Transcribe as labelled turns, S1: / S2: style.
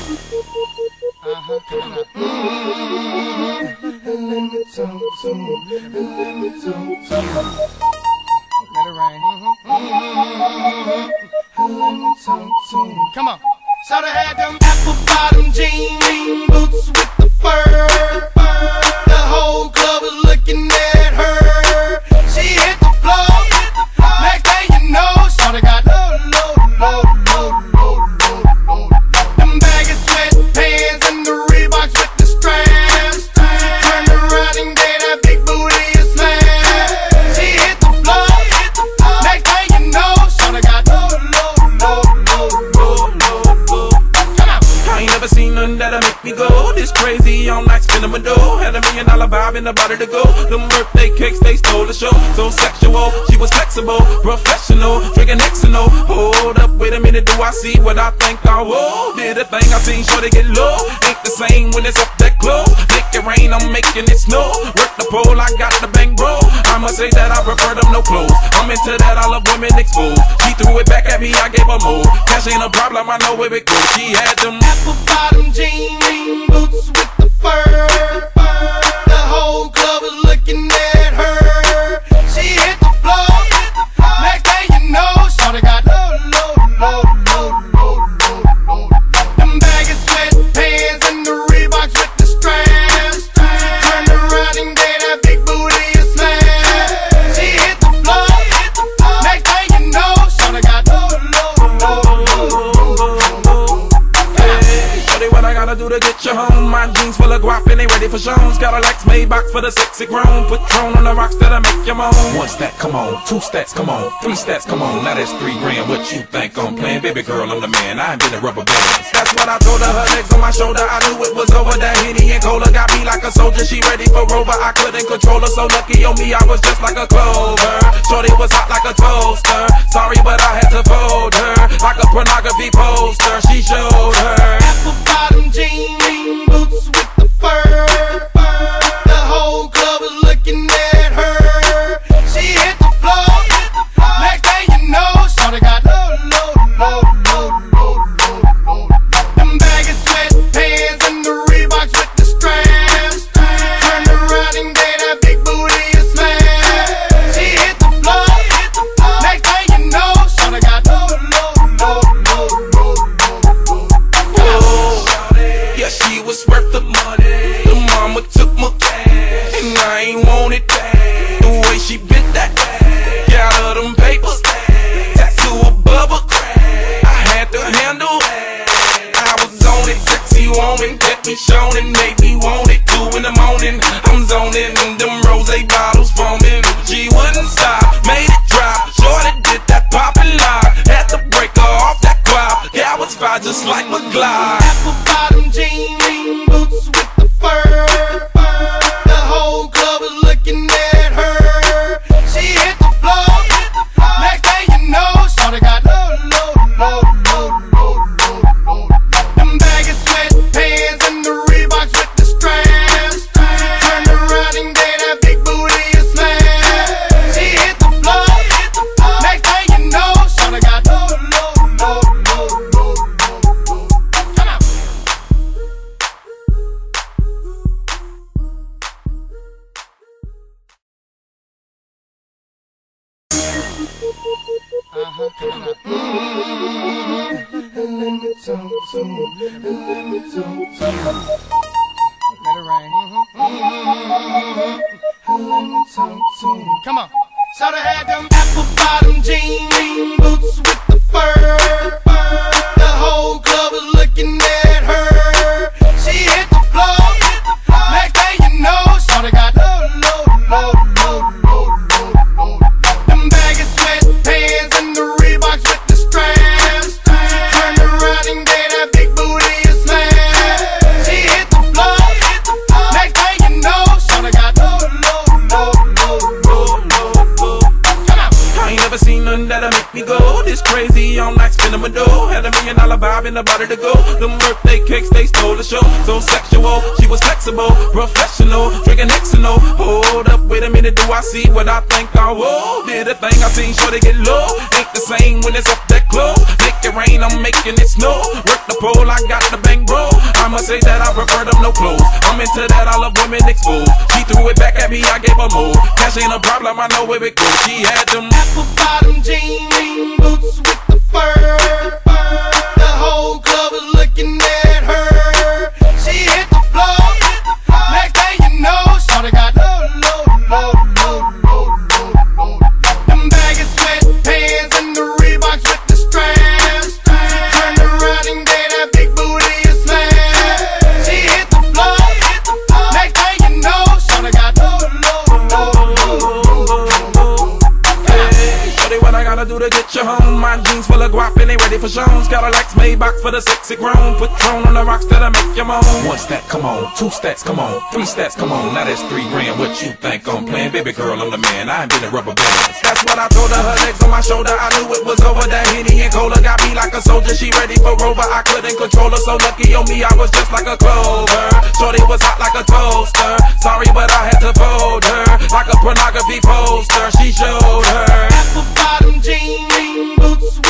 S1: Let it rain. Come on. So they had them apple bottom jean boots with the fur. The whole club was looking at her. She hit the floor. Next thing you know, so they got low. Them baggy sweatpants and the Reeboks with the straps. Turned around and gave that big booty a slam. She hit the floor. Next thing you know, so they got low.
S2: I ain't never seen nothing that'll make me go this crazy all night spinning my dough. Had $1 million vibe in the body to go. Them birthday cakes, they stole the show. So sexual, she was flexible, professional, drinking Xano. Hold up, wait a minute, do I see what I think I will? Did a thing I seen, sure they get low. Ain't the same when it's up that close. Make it rain, I'm making it snow. Work the pole, I got the bang bro. I'ma say that I prefer them no clothes. I'm into that, I love women exposed. She threw it back at me, I gave her more. Cash ain't a problem, I know where it goes. She had them
S1: apple bottom jean boots with the fur. The whole club was looking at her. She hit the floor. Next thing you know, so they got low. Them baggy sweatpants and the Reeboks with the straps. Turned around and gave that big booty a slam. She hit the floor. Next thing you know, so they got low.
S2: What I gotta do to get you home? My jeans full of guap and they ready for shows. Got a Lex Maybach for the sexy grown. Patron on the rocks that'll make you moan. 1 stat, come on. 2 stats, come on. 3 stats, come on. Now that's 3 grand. What you think I'm playing? Baby girl, I'm the man. I ain't been in rubber bands. That's what I told her. Her legs on my shoulder. I knew it was over. That Henny and Cola got me like a soldier. She ready for Rover. I couldn't control her. So lucky on me, I was just like a clover. Shorty was hot like a toaster. Sorry, but I had to fold her like a pornography poster. She showed her
S1: apple bottom jean boots with the fur. The whole club was looking at her. She hit the floor. Next thing you know, so they got low. Them baggy sweatpants and the Reeboks with the straps. Turned around and gave that big booty a slam. She hit the floor. Next thing you know, so they got low.
S2: Yeah, she was worth the money. The mama took my cash, and I ain't want it back. The way she bit that ass, got her them papers, tattoo above her crack. I had to handle that. I was on it, sexy woman, kept me shown and made me want it. 2 in the morning, I'm zoning, and them rose bottles foaming. She wouldn't stop, made it drop. Shorty did that poppin' lock, had to break her off that quad. Yeah, I was fine just like McGlide.
S1: Apple bottom jean boots with the fur. The whole club was looking at her. She hit the floor. Next thing you know, so they got low. Them baggy sweatpants and the Reeboks with the straps. Turned around and gave that big booty a slam. She hit the floor. Next thing you know, so they got low. Let it rain. Come on. So they had them apple bottom jean boots with the fur. The whole club was looking at her. She hit the floor. Next thing you know, so they got low. Them baggy sweatpants and the Reeboks with the straps. Turned around and gave that big booty a slam. She hit the floor. Next thing you know, so they got low.
S2: I ain't never seen nothing that'll make me go this crazy all night spinning my dough. Had $1 million vibe in the body to go. Them birthday cakes, they stole the show. So sexual, she was flexible, professional, drinking Xano. Hold up, wait a minute, do I see what I think I will? Did a thing I seen, sure they get low. Ain't the same when it's up that close. Make it rain, I'm making it snow. Work the pole, I got the bang bro. I'ma say that I prefer them no clothes. I'm into that, I love women exposed. She threw it back at me, I gave her more. Cash ain't a problem, I know where it goes. She had them
S1: apple bottom jean boots with the fur. The whole club was looking at her. She hit the floor. Next thing you know, shawty got low. Them baggy sweatpants and the Reeboks with the straps. Turned around and gave that big booty a smash. She hit the floor. Next thing you know, shawty got
S2: what I gotta do to get you home. My jeans full of guap and they ready for shows. Cadillacs, Maybach for the sexy grown. Patron on the rocks that'll make you moan. One stack, come on. Two stacks, come on. Three stacks, come on. Now that's 3 grand. What you think I'm playing? Baby girl, I'm the man. I ain't been in rubber bands. That's what I told her. Her legs on my shoulder. I knew it was over. That Henny and Cola got me like a soldier. She ready for Rover. I couldn't control her. So lucky on me, I was just like a clover. Shorty was hot like a toaster. Sorry, but I had to fold her like a pornography poster. She showed her
S1: apple bottom jean boots.